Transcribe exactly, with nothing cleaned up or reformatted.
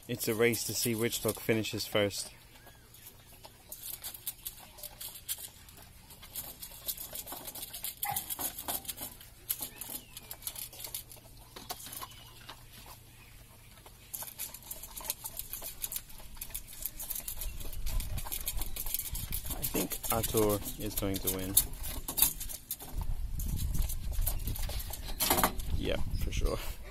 It's a race to see which dog finishes first. I think Artur is going to win. Yeah, for sure.